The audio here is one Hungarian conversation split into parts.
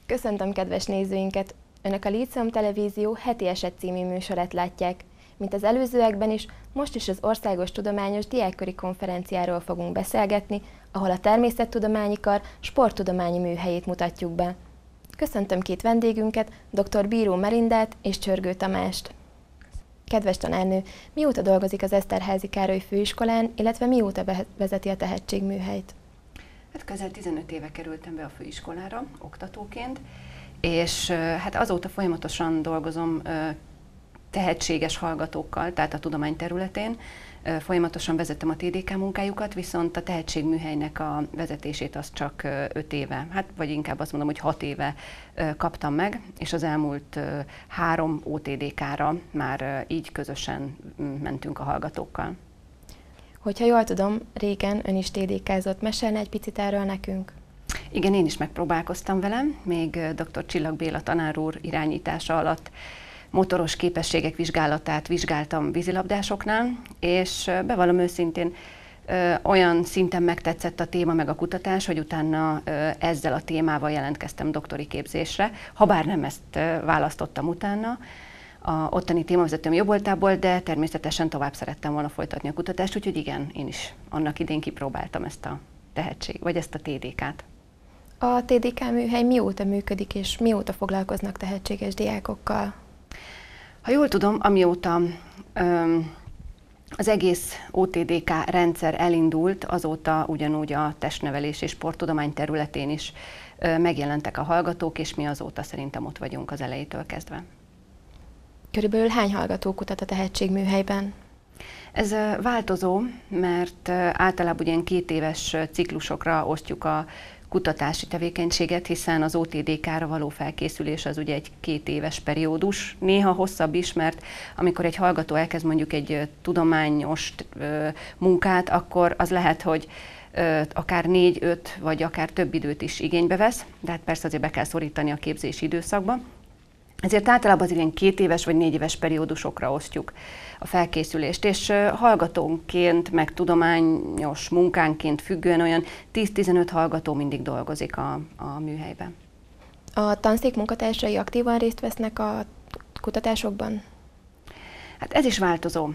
Köszöntöm kedves nézőinket! Önök a Líceum Televízió heti eset című műsorát látják. Mint az előzőekben is, most is az Országos Tudományos Diákköri Konferenciáról fogunk beszélgetni, ahol a Természettudományi Kar sporttudományi műhelyét mutatjuk be. Köszöntöm két vendégünket, dr. Bíró Melindát és Csörgő Tamást. Kedves tanárnő, mióta dolgozik az Eszterházy Károly Főiskolán, illetve mióta vezeti a tehetségműhelyt? Hát közel 15 éve kerültem be a főiskolára oktatóként, és hát azóta folyamatosan dolgozom tehetséges hallgatókkal, tehát a tudomány területén. Folyamatosan vezettem a TDK munkájukat, viszont a tehetségműhelynek a vezetését azt csak 5 éve, hát vagy inkább azt mondom, hogy 6 éve kaptam meg, és az elmúlt 3 OTDK-ra már így közösen mentünk a hallgatókkal. Hogyha jól tudom, régen ön is TDK-zott, mesélne egy picit erről nekünk? Igen, én is megpróbálkoztam velem, még dr. Csillag Béla tanár úr irányítása alatt motoros képességek vizsgálatát vizsgáltam vízilabdásoknál, és bevallom őszintén, olyan szinten megtetszett a téma meg a kutatás, hogy utána ezzel a témával jelentkeztem doktori képzésre, habár nem ezt választottam utána, a ottani témavezetőm jobboltából, de természetesen tovább szerettem volna folytatni a kutatást, úgyhogy igen, én is annak idén kipróbáltam ezt a tehetség, vagy ezt a TDK-t. A TDK műhely mióta működik, és mióta foglalkoznak tehetséges diákokkal? Ha jól tudom, amióta az egész OTDK rendszer elindult, azóta ugyanúgy a testnevelés és sporttudomány területén is megjelentek a hallgatók, és mi azóta szerintem ott vagyunk az elejétől kezdve. Körülbelül hány hallgató kutat a tehetségműhelyben? Ez változó, mert általában ilyen 2 éves ciklusokra osztjuk a kutatási tevékenységet, hiszen az OTDK-ra való felkészülés az ugye egy 2 éves periódus, néha hosszabb is, mert amikor egy hallgató elkezd mondjuk egy tudományos munkát, akkor az lehet, hogy akár 4-5 vagy akár több időt is igénybe vesz, de hát persze azért be kell szorítani a képzési időszakba. Ezért általában az ilyen 2 éves vagy 4 éves periódusokra osztjuk a felkészülést, és hallgatónként, meg tudományos munkánként függően olyan 10-15 hallgató mindig dolgozik a műhelyben. A tanszék munkatársai aktívan részt vesznek a kutatásokban? Hát ez is változó,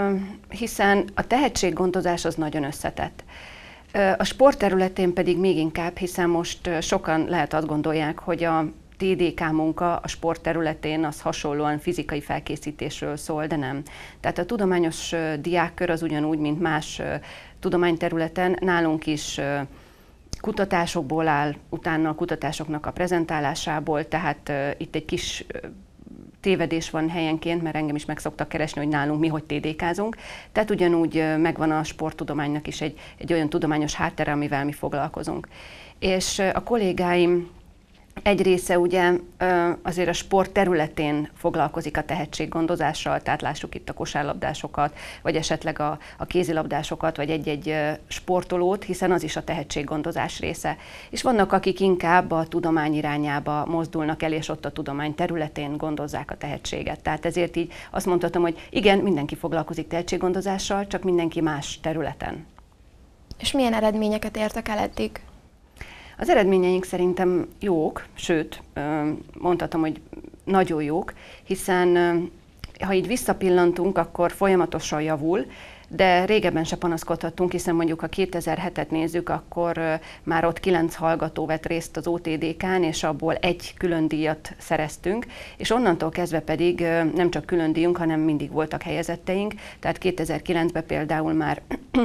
hiszen a tehetséggondozás az nagyon összetett. A sport területén pedig még inkább, hiszen most sokan lehet azt gondolják, hogy a TDK munka a sport területén az hasonlóan fizikai felkészítésről szól, de nem. Tehát a tudományos diákkör az ugyanúgy, mint más tudományterületen, nálunk is kutatásokból áll, utána a kutatásoknak a prezentálásából, tehát itt egy kis tévedés van helyenként, mert engem is meg szoktak keresni, hogy nálunk mi hogy TDK-zunk. Tehát ugyanúgy megvan a sporttudománynak is egy olyan tudományos háttere, amivel mi foglalkozunk. És a kollégáim egy része ugye azért a sport területén foglalkozik a tehetséggondozással, tehát lássuk itt a kosárlabdásokat, vagy esetleg a kézilabdásokat, vagy egy-egy sportolót, hiszen az is a tehetséggondozás része. És vannak, akik inkább a tudomány irányába mozdulnak el, és ott a tudomány területén gondozzák a tehetséget. Tehát ezért így azt mondhatom, hogy igen, mindenki foglalkozik tehetséggondozással, csak mindenki más területen. És milyen eredményeket értek el eddig? Az eredményeink szerintem jók, sőt, mondhatom, hogy nagyon jók, hiszen ha így visszapillantunk, akkor folyamatosan javul, de régebben se panaszkodhattunk, hiszen mondjuk ha 2007-et nézzük, akkor már ott 9 hallgató vett részt az OTDK-n, és abból 1 külön díjat szereztünk, és onnantól kezdve pedig nem csak külön díjunk, hanem mindig voltak helyezetteink, tehát 2009-ben például már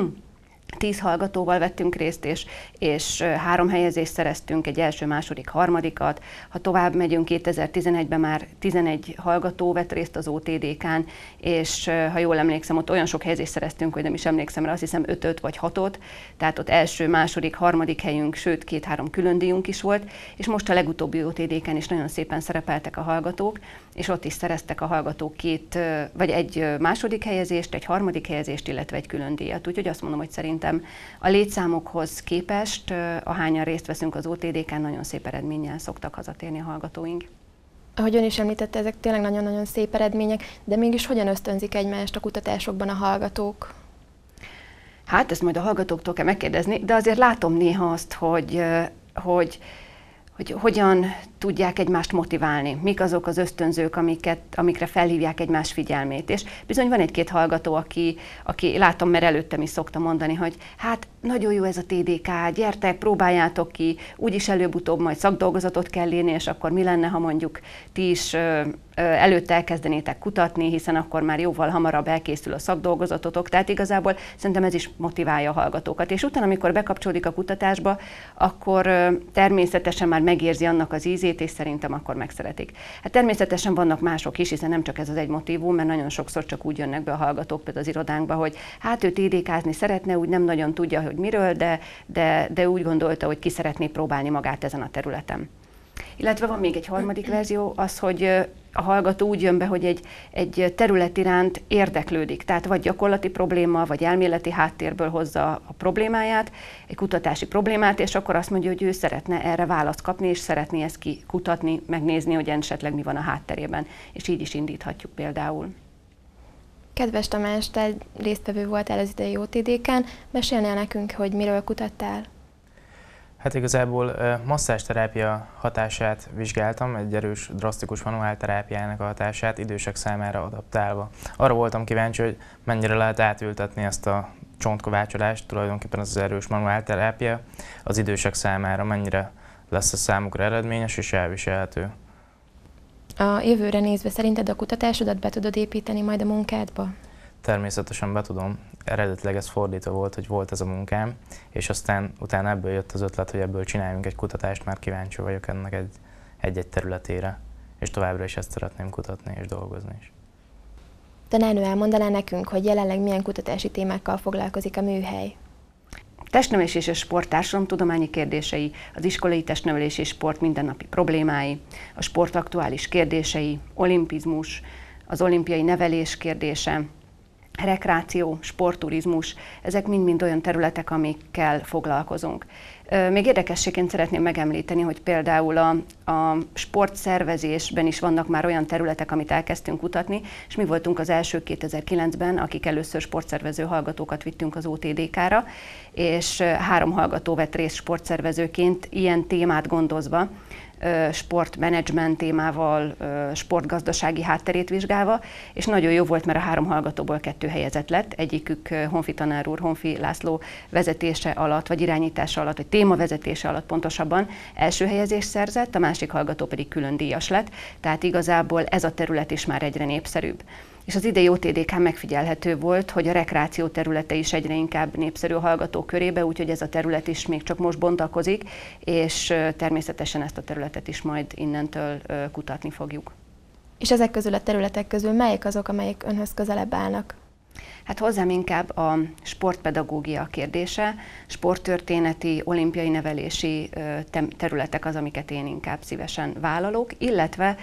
10 hallgatóval vettünk részt, és 3 helyezést szereztünk, egy első, második, harmadikat. Ha tovább megyünk, 2011-ben már 11 hallgató vett részt az OTDK-n, és ha jól emlékszem, ott olyan sok helyezést szereztünk, hogy nem is emlékszem rá, azt hiszem 5-öt vagy 6-ot, tehát ott első, második, harmadik helyünk, sőt 2-3 külön díjunk is volt, és most a legutóbbi OTDK-n is nagyon szépen szerepeltek a hallgatók, és ott is szereztek a hallgatók 2 vagy egy második helyezést, egy harmadik helyezést, illetve egy külön díjat. Úgyhogy azt mondom, hogy szerintem a létszámokhoz képest, ahányan részt veszünk az OTDK-n, nagyon szép eredménnyel szoktak hazatérni a hallgatóink. Ahogy ön is említette, ezek tényleg nagyon-nagyon szép eredmények, de mégis hogyan ösztönzik egymást a kutatásokban a hallgatók? Hát ezt majd a hallgatóktól kell megkérdezni, de azért látom néha azt, hogy hogyan tudják egymást motiválni, mik azok az ösztönzők, amikre felhívják egymás figyelmét. És bizony van egy-két hallgató, aki látom, mert előttem is szokta mondani, hogy hát nagyon jó ez a TDK, gyertek, próbáljátok ki, úgyis előbb-utóbb majd szakdolgozatot kell írni, és akkor mi lenne, ha mondjuk ti is előtte elkezdenétek kutatni, hiszen akkor már jóval hamarabb elkészül a szakdolgozatotok, tehát igazából szerintem ez is motiválja a hallgatókat. És utána, amikor bekapcsolódik a kutatásba, akkor természetesen már megérzi annak az ízét, és szerintem akkor megszeretik. Hát természetesen vannak mások is, hiszen nem csak ez az egy motívum, mert nagyon sokszor csak úgy jönnek be a hallgatók például az irodánkba, hogy hát ő TDK-zni szeretne, úgy nem nagyon tudja, hogy miről, de úgy gondolta, hogy ki szeretné próbálni magát ezen a területen. Illetve van még egy harmadik verzió, az, hogy a hallgató úgy jön be, hogy egy terület iránt érdeklődik, tehát vagy gyakorlati probléma, vagy elméleti háttérből hozza a problémáját, egy kutatási problémát, és akkor azt mondja, hogy ő szeretne erre választ kapni, és szeretné ezt kikutatni, megnézni, hogy esetleg mi van a hátterében, és így is indíthatjuk például. Kedves Tamás, te résztvevő voltál az idei OTDK-n, mesélnél nekünk, hogy miről kutattál? Hát igazából masszázsterápia hatását vizsgáltam, egy erős, drasztikus manuálterápiának a hatását idősek számára adaptálva. Arra voltam kíváncsi, hogy mennyire lehet átültetni ezt a csontkovácsolást, tulajdonképpen az erős manuálterápia az idősek számára, mennyire lesz a számukra eredményes és elviselhető. A jövőre nézve szerinted a kutatásodat be tudod építeni majd a munkádba? Természetesen be tudom. Eredetileg ez fordítva volt, hogy volt ez a munkám, és aztán utána ebből jött az ötlet, hogy ebből csináljunk egy kutatást, már kíváncsi vagyok ennek egy-egy területére, és továbbra is ezt szeretném kutatni és dolgozni is. Tanárnő, elmondaná nekünk, hogy jelenleg milyen kutatási témákkal foglalkozik a műhely? Testnevelés és sport társadalomtudományi kérdései, az iskolai testnevelés és sport mindennapi problémái, a sport aktuális kérdései, olimpizmus, az olimpiai nevelés kérdése, rekreáció, sportturizmus, ezek mind-mind olyan területek, amikkel foglalkozunk. Még érdekességként szeretném megemlíteni, hogy például a sportszervezésben is vannak már olyan területek, amit elkezdtünk kutatni, és mi voltunk az első 2009-ben, akik először sportszervező hallgatókat vittünk az OTDK-ra, és 3 hallgató vett részt sportszervezőként ilyen témát gondozva, sportmenedzsment témával, sportgazdasági hátterét vizsgálva, és nagyon jó volt, mert a 3 hallgatóból 2 helyezett lett, egyikük Honfi tanár úr, Honfi László vezetése alatt, vagy irányítása alatt, vagy témavezetése alatt pontosabban első helyezést szerzett, a másik hallgató pedig külön díjas lett, tehát igazából ez a terület is már egyre népszerűbb. És az idei OTDK megfigyelhető volt, hogy a rekreáció területe is egyre inkább népszerű a hallgatók körébe, úgyhogy ez a terület is még csak most bontakozik, és természetesen ezt a területet is majd innentől kutatni fogjuk. És ezek közül a területek közül melyek azok, amelyek önhöz közelebb állnak? Hát hozzám inkább a sportpedagógia kérdése, sporttörténeti, olimpiai nevelési területek az, amiket én inkább szívesen vállalok, illetve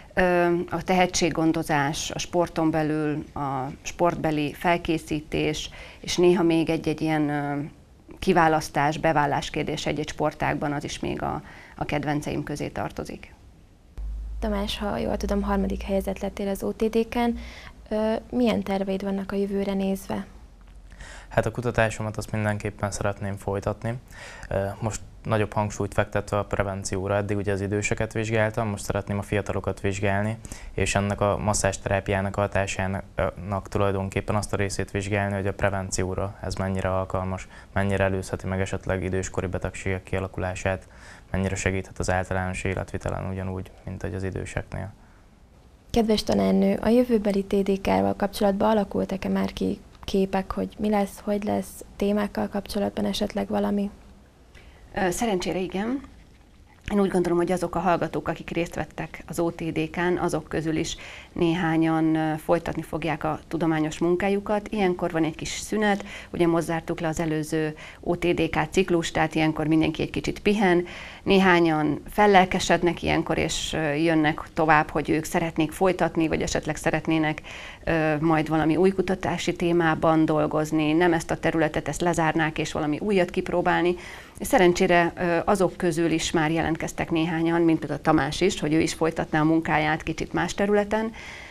a tehetséggondozás, a sporton belül a sportbeli felkészítés, és néha még egy ilyen kiválasztás, bevállás kérdés egy-egy sportágban, az is még a kedvenceim közé tartozik. Tamás, ha jól tudom, 3. helyezett lettél az OTDK-n. Milyen terveid vannak a jövőre nézve? Hát a kutatásomat azt mindenképpen szeretném folytatni. Most nagyobb hangsúlyt fektetve a prevencióra, eddig ugye az időseket vizsgáltam, most szeretném a fiatalokat vizsgálni, és ennek a masszázsterápiának a hatásának tulajdonképpen azt a részét vizsgálni, hogy a prevencióra ez mennyire alkalmas, mennyire előzheti meg esetleg időskori betegségek kialakulását, mennyire segíthet az általános életvitelen ugyanúgy, mint hogy az időseknél. Kedves tanárnő, a jövőbeli TDK-val kapcsolatban alakultak-e már ki képek, hogy mi lesz, hogy lesz, témákkal kapcsolatban esetleg valami? Szerencsére igen. Én úgy gondolom, hogy azok a hallgatók, akik részt vettek az OTDK-n, azok közül is néhányan folytatni fogják a tudományos munkájukat. Ilyenkor van egy kis szünet, ugye most zártuk le az előző OTDK ciklust, tehát ilyenkor mindenki egy kicsit pihen. Néhányan fellelkesednek ilyenkor, és jönnek tovább, hogy ők szeretnék folytatni, vagy esetleg szeretnének majd valami új kutatási témában dolgozni, nem ezt a területet, ezt lezárnák, és valami újat kipróbálni. Szerencsére azok közül is már jelentkeztek néhányan, mint például Tamás is, hogy ő is folytatná a munkáját kicsit más területen.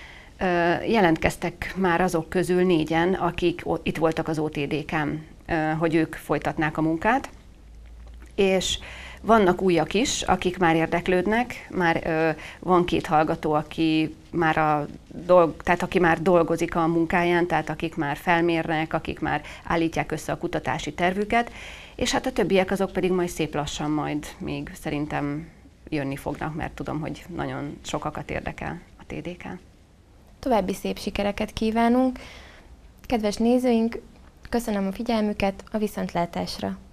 Jelentkeztek már azok közül 4-en, akik itt voltak az OTDK-n, hogy ők folytatnák a munkát. És Vannak újak is, akik már érdeklődnek, már van 2 hallgató, aki már tehát aki már dolgozik a munkáján, tehát akik már felmérnek, akik már állítják össze a kutatási tervüket, és hát a többiek azok pedig majd szép lassan majd még szerintem jönni fognak, mert tudom, hogy nagyon sokakat érdekel a TDK. További szép sikereket kívánunk! Kedves nézőink, köszönöm a figyelmüket, a viszontlátásra!